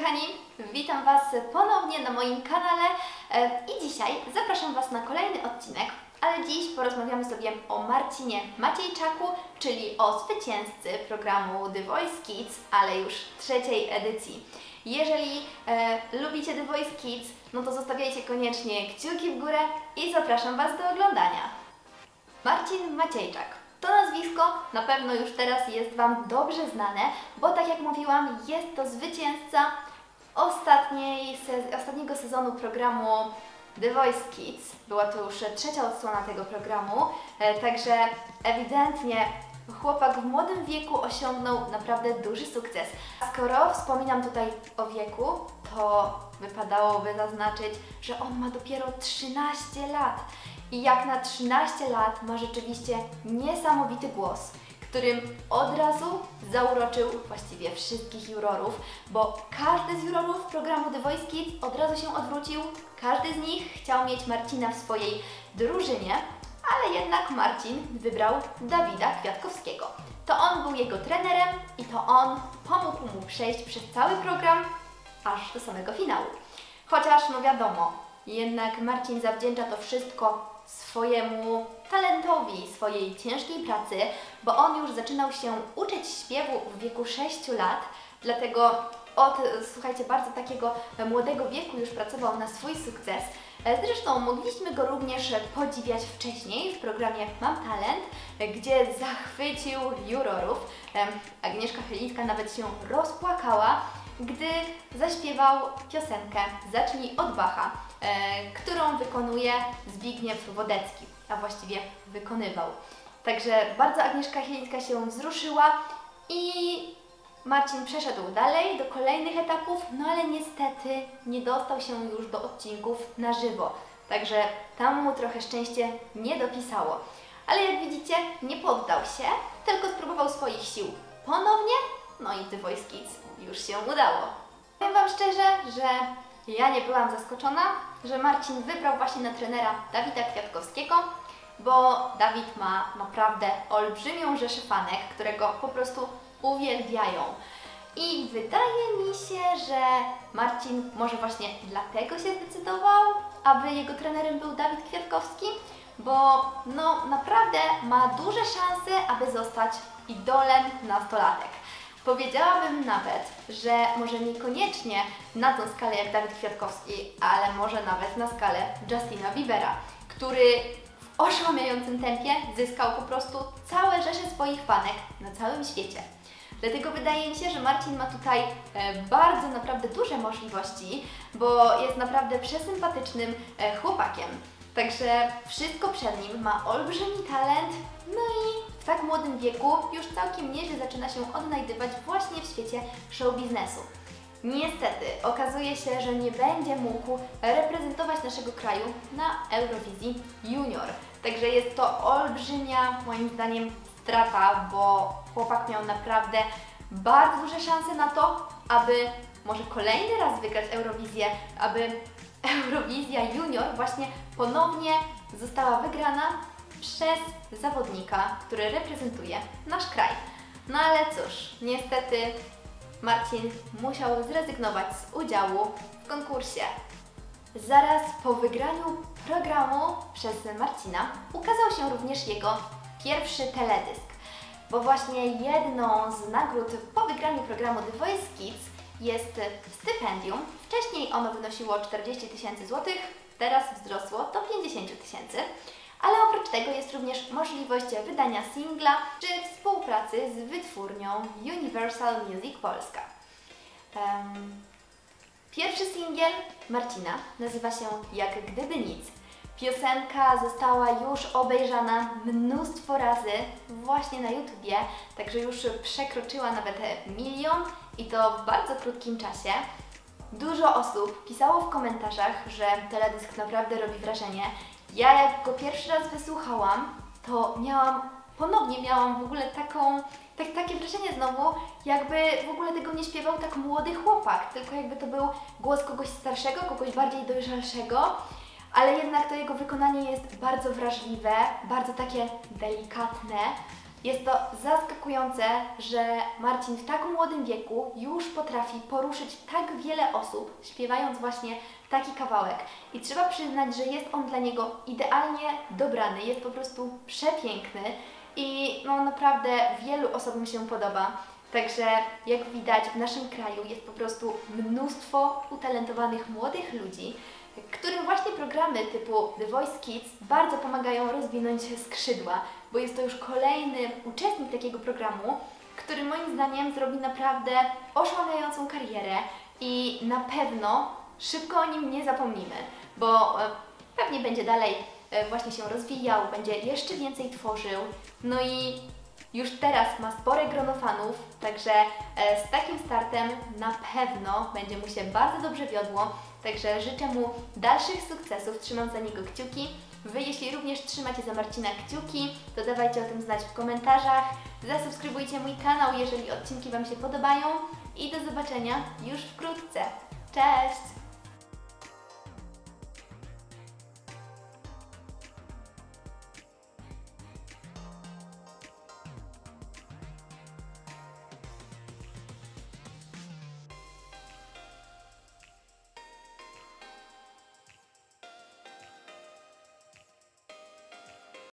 kochani, witam Was ponownie na moim kanale i dzisiaj zapraszam Was na kolejny odcinek, ale dziś porozmawiamy sobie o Marcinie Maciejczaku, czyli o zwycięzcy programu The Voice Kids, ale już trzeciej edycji. Jeżeli lubicie The Voice Kids, no to zostawiajcie koniecznie kciuki w górę i zapraszam Was do oglądania. Marcin Maciejczak. To nazwisko na pewno już teraz jest Wam dobrze znane, bo tak jak mówiłam, jest to zwycięzca ostatniego sezonu programu The Voice Kids. Była to już trzecia odsłona tego programu, także ewidentnie chłopak w młodym wieku osiągnął naprawdę duży sukces. A skoro wspominam tutaj o wieku, to wypadałoby zaznaczyć, że on ma dopiero 13 lat. I jak na 13 lat ma rzeczywiście niesamowity głos, którym od razu zauroczył właściwie wszystkich jurorów, bo każdy z jurorów programu The Voice Kids od razu się odwrócił, każdy z nich chciał mieć Marcina w swojej drużynie, ale jednak Marcin wybrał Dawida Kwiatkowskiego. To on był jego trenerem i to on pomógł mu przejść przez cały program aż do samego finału. Chociaż no wiadomo, jednak Marcin zawdzięcza to wszystko swojemu talentowi, swojej ciężkiej pracy, bo on już zaczynał się uczyć śpiewu w wieku 6 lat, dlatego od, słuchajcie, bardzo takiego młodego wieku już pracował na swój sukces. Zresztą mogliśmy go również podziwiać wcześniej w programie Mam Talent, gdzie zachwycił jurorów. Agnieszka Chylińska nawet się rozpłakała, gdy zaśpiewał piosenkę Zacznij od Bacha, którą wykonuje Zbigniew Wodecki, a właściwie wykonywał. Także bardzo Agnieszka Chylińska się wzruszyła i Marcin przeszedł dalej do kolejnych etapów, no ale niestety nie dostał się już do odcinków na żywo, także tam mu trochę szczęście nie dopisało. Ale jak widzicie, nie poddał się, tylko spróbował swoich sił ponownie, no i The Voice Kids już się udało. Powiem Wam szczerze, że ja nie byłam zaskoczona, że Marcin wybrał właśnie na trenera Dawida Kwiatkowskiego, bo Dawid ma naprawdę olbrzymią rzeszę fanek, którego po prostu uwielbiają. I wydaje mi się, że Marcin może właśnie dlatego się zdecydował, aby jego trenerem był Dawid Kwiatkowski, bo no naprawdę ma duże szanse, aby zostać idolem nastolatek. Powiedziałabym nawet, że może niekoniecznie na tą skalę jak Dawid Kwiatkowski, ale może nawet na skalę Justina Biebera, który w oszałamiającym tempie zyskał po prostu całe rzesze swoich fanek na całym świecie. Dlatego wydaje mi się, że Marcin ma tutaj bardzo naprawdę duże możliwości, bo jest naprawdę przesympatycznym chłopakiem. Także wszystko przed nim, ma olbrzymi talent, no i w tak młodym wieku już całkiem nieźle zaczyna się odnajdywać właśnie w świecie show biznesu. Niestety okazuje się, że nie będzie mógł reprezentować naszego kraju na Eurowizji Junior. Także jest to olbrzymia, moim zdaniem, strata, bo chłopak miał naprawdę bardzo duże szanse na to, aby może kolejny raz wygrać Eurowizję, aby Eurowizja Junior właśnie ponownie została wygrana przez zawodnika, który reprezentuje nasz kraj. No ale cóż, niestety Marcin musiał zrezygnować z udziału w konkursie. Zaraz po wygraniu programu przez Marcina ukazał się również jego pierwszy teledysk, bo właśnie jedną z nagród po wygraniu programu The Voice Kids jest stypendium. Wcześniej ono wynosiło 40 000 złotych, teraz wzrosło do 50 000. Ale oprócz tego jest również możliwość wydania singla czy współpracy z wytwórnią Universal Music Polska. Pierwszy singiel Marcina nazywa się Jak gdyby nic. Piosenka została już obejrzana mnóstwo razy właśnie na YouTubie, także już przekroczyła nawet 1 000 000 i to w bardzo krótkim czasie. Dużo osób pisało w komentarzach, że teledysk naprawdę robi wrażenie. Ja jak go pierwszy raz wysłuchałam, to ponownie miałam w ogóle takie wrażenie znowu, jakby w ogóle tego nie śpiewał tak młody chłopak, tylko jakby to był głos kogoś starszego, kogoś bardziej dojrzalszego, ale jednak to jego wykonanie jest bardzo wrażliwe, bardzo takie delikatne. Jest to zaskakujące, że Marcin w tak młodym wieku już potrafi poruszyć tak wiele osób, śpiewając właśnie taki kawałek. I trzeba przyznać, że jest on dla niego idealnie dobrany, jest po prostu przepiękny i no naprawdę wielu osobom się podoba. Także jak widać w naszym kraju jest po prostu mnóstwo utalentowanych młodych ludzi, którym właśnie programy typu The Voice Kids bardzo pomagają rozwinąć skrzydła, bo jest to już kolejny uczestnik takiego programu, który moim zdaniem zrobi naprawdę oszałamiającą karierę i na pewno szybko o nim nie zapomnimy, bo pewnie będzie dalej właśnie się rozwijał, będzie jeszcze więcej tworzył, no i już teraz ma spore grono fanów, także z takim startem na pewno będzie mu się bardzo dobrze wiodło, także życzę mu dalszych sukcesów, trzymam za niego kciuki. Wy, jeśli również trzymacie za Marcina kciuki, to dawajcie o tym znać w komentarzach, zasubskrybujcie mój kanał, jeżeli odcinki Wam się podobają i do zobaczenia już wkrótce. Cześć!